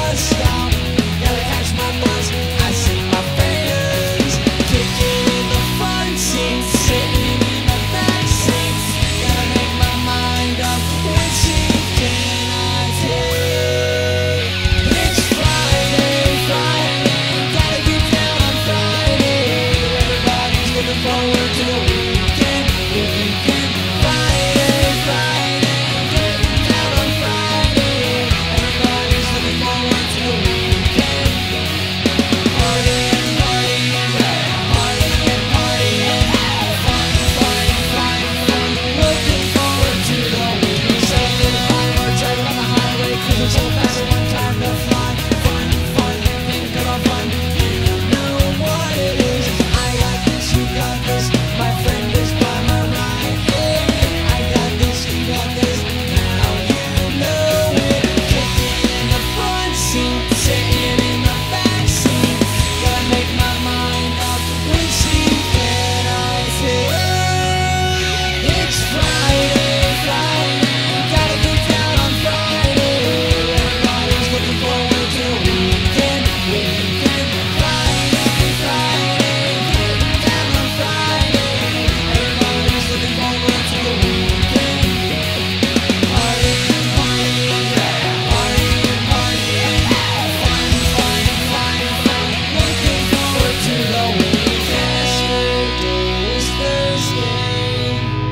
bus stop. Gotta catch my bus. I see my friends kicking in the front seat, sitting in the back seats. Gotta make my mind up. Which seat can I take? It's Friday, Friday. Gotta get down on Friday. Everybody's looking forward to the weekend. Friday, Friday. Getting down on Friday. Everybody's looking forward to the weekend. Partying, partying, partying, partying. Fun, fun, fun, fun. Looking forward to the weekend. Something fun. We're driving on the highway, cruising so fast at one time to fly. Fun, fun, think about fun. You know what it is. I got this, you got this. My friend is by my right. Hey, I got this, you got this. Now you know it. Kicking in the front seat, sitting in the back seat. Gotta make my mind up. Which seat can I take? It's Friday, Friday. Gotta get down on Friday. Everybody's looking forward to the weekend. Friday, Friday. Getting down on Friday. Everybody's looking forward to the weekend. Partying, partying, partying, partying. Fun, fun, fun, fun. Looking forward to the weekend. Yesterday is Thursday.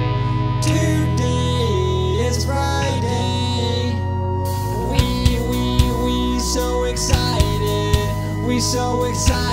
Today is Friday. We so excited. We so excited.